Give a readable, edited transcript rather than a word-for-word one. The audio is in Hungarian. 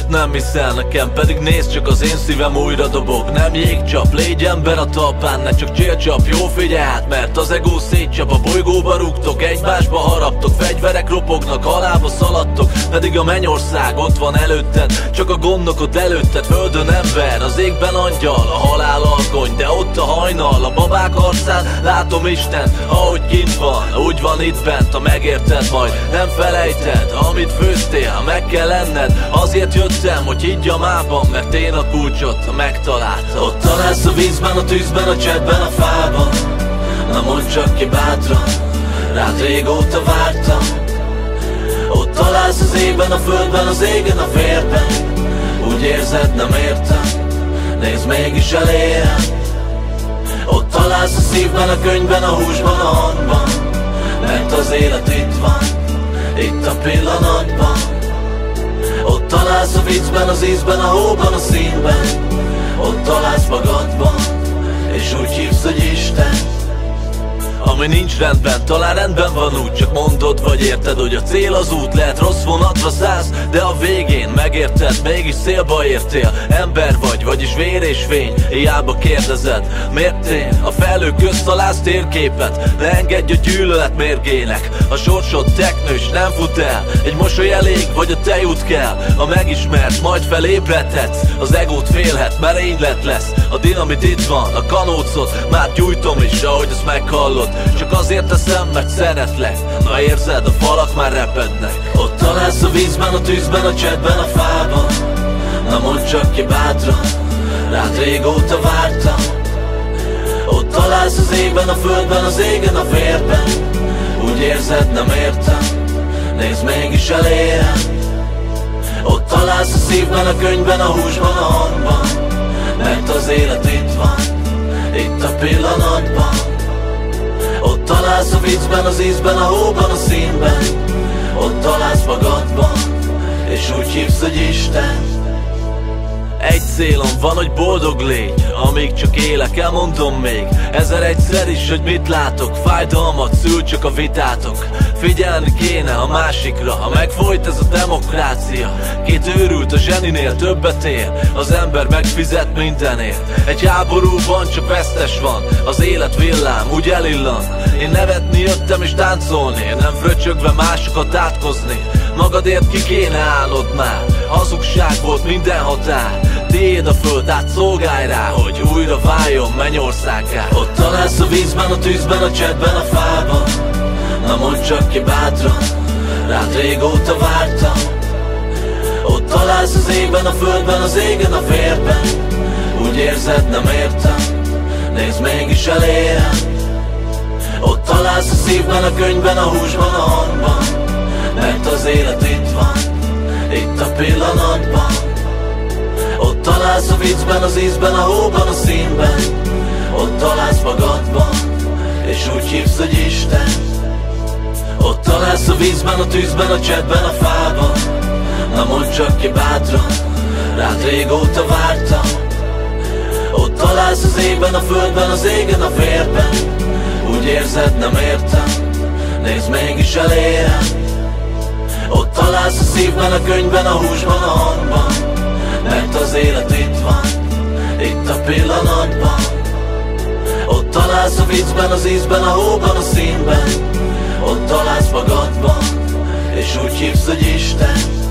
nem hiszel nekem, pedig nézd csak, az én szívem újra dobog. Nem jégcsap, légy ember a talpán, ne csak csélcsap, jó figyelj át, mert az ego szétcsap. A bolygóba rúgtok, egymásba haraptok, fegyverek ropognak, halálba szaladtok, pedig a mennyország ott van előtted, csak a gondok ott előtted. Földön ember, az égben angyal, a halál alkony, de ott a hajnal, a babák arcán látom Isten, ahogy kint van, úgy van itt bent, ha megérted majd, nem felejted, amit főztél, meg kell lenned. Azért jöttem, hogy higgyam ában, mert én a kulcsot megtaláltam. Ott találsz a vízben, a tűzben, a cseppben, a fában. Na mondd csak ki bátran, rád régóta vártam. Ott találsz az égben, a földben, az égen, a vérben. Úgy érzed, nem értem, nézd mégis elérem. Ott találsz a szívben, a könyvben, a húsban, a hangban, mert az élet itt van, itt a pillanatban. Ott találsz a viccben, az ízben, a hóban, a színben. Ott találsz magadban, és úgy hívsz, hogy Isten. Ami nincs rendben, talán rendben van úgy, csak mondod vagy érted, hogy a cél az út. Lehet rossz vonatra szállsz, de a végén megérted, mégis célba értél. Ember vagy, vagyis vér és fény, hiába kérdezed, miért én? A felhők közt találsz térképet, ne engedj a gyűlölet mérgének. A sorsod teknős, nem fut el, egy mosoly elég, vagy a tejút kell. Ha megismert, majd felébredhetsz, az egót félhet, merénylet lesz. A dinamit itt van, a kanócot már gyújtom is, ahogy azt meghallod. Csak azért teszem, mert szeretlek. Na érzed, a falak már repednek. Ott találsz a vízben, a tűzben, a cseppben, a fában. Na mondd csak ki bátran, rád régóta vártam. Ott találsz az égben, a földben, az égen, a vérben. Úgy érzed, nem értem, nézd mégis elérem. Ott találsz a szívben, a könyvben, a húsban, a hangban, mert az élet itt van, itt a pillanatban. Ott találsz a viccben, az ízben, a hóban, a színben. Ott találsz magadban, és úgy hívsz, hogy Isten. Egy célom van, hogy boldog légy, amíg csak élek, elmondom még 1001-szer is, hogy mit látok. Fájdalmat szül csak a vitátok. Figyelni kéne a másikra, ha megfolyt ez a demokrácia. Két őrült a zseninél többet ér, az ember megfizet mindenért. Egy háborúban csak vesztes van, az élet villám úgy elillan. Én nevetni jöttem és táncolni, nem fröcsögve másokat átkozni. Magadért ki kéne állod már, hazugság volt minden határ. Tiéd a föld, át szolgálj rá, hogy újra váljon mennyországgá. Ott találsz a vízben, a tűzben, a cseppben, a fában. Na mondd csak ki bátran, rád régóta vártam. Ott találsz az égben, a földben, az égen, a vérben. Úgy érzed, nem értem, nézd mégis elérem. Ott találsz a szívben, a könyvben, a húsban, a hangban, mert az élet itt van, itt a pillanatban. Ott találsz a viccben, az ízben, a hóban, a színben. Ott találsz magadban, és úgy hívsz, hogy Isten. Ott találsz a vízben, a tűzben, a cseppben, a fában. Na mondd csak ki bátran, rád régóta vártam. Ott találsz az égben, a földben, az égen, a vérben. Úgy érzed, nem értem, nézd mégis elérem. Ott találsz a szívben, a könyvben, a húsban, a hangban, mert az élet itt van, itt a pillanatban. Ott találsz a viccben, az ízben, a hóban, a színben. Ott találsz magadban, és úgy hívsz, hogy Isten.